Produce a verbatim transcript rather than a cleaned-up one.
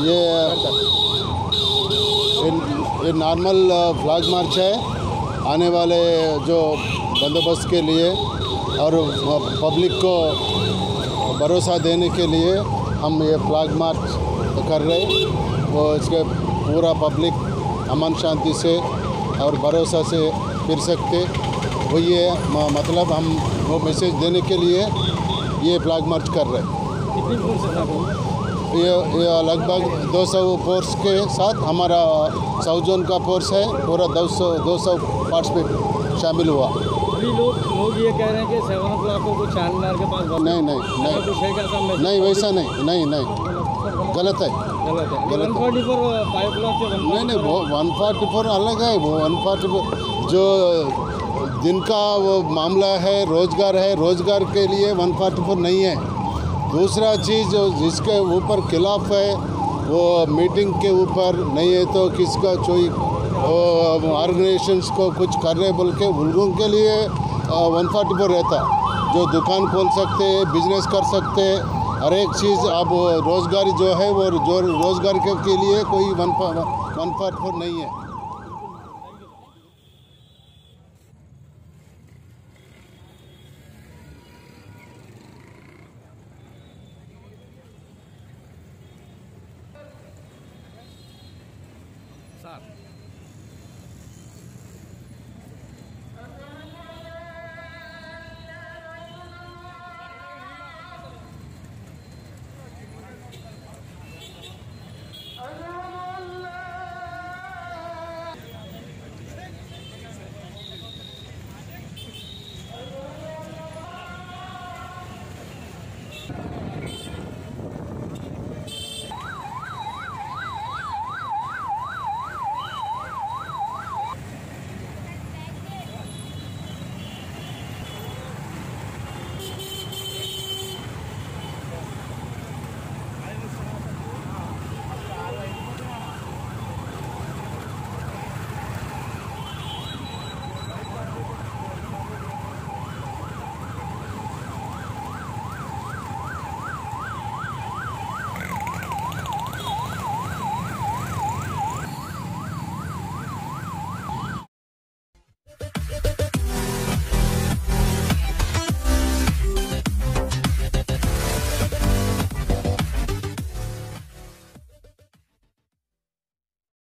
ये ये normal flag march है। आने वाले जो बंदोबस्त के लिए और पब्लिक को भरोसा देने के लिए हम ये फ्लैग मार्च कर रहे। वो इसके पूरा पब्लिक अमन शांति से और भरोसा से फिर सकते, वो ये मतलब हम वो मैसेज देने के लिए ये फ्लैग मार्च कर रहे हैं। कितनी फोर्स है? ये, ये लगभग दो सौ फोर्स के साथ हमारा साउथ जोन का फोर्स है, पूरा दो सौ दो सौ पार्टिसिपेट शामिल हुआ। अभी लोग लोग ये कह रहे हैं कि सेवन ओ क्लाक को कुछ चार मीनार के पास नहीं नहीं नहीं कुछ है क्या सामने? नहीं वैसा नहीं नहीं नहीं गलत है गलत है। गलत one forty four five clock से नहीं नहीं वो वन फोर्टी फोर अलग है। वो वन फोर्टी फोर जो दिन का वो मामला है, रोजगार है, रोजगार के लिए वन फोर्टी फोर नहीं है। दूसरा चीज़ जो जिसके ऊपर खिलाफ है वो मीटिंग के ऊपर नहीं है, तो किसका कोई ऑर्गेनाइजेशंस को कुछ कर रहे बोल के उन के लिए वन फोर्टी फोर रहता। जो दुकान खोल सकते हैं, बिजनेस कर सकते हैं, हर एक चीज़। अब रोज़गार जो है वो जो रोज़गार के, के लिए कोई वन वन फोर्टी फोर नहीं है। सात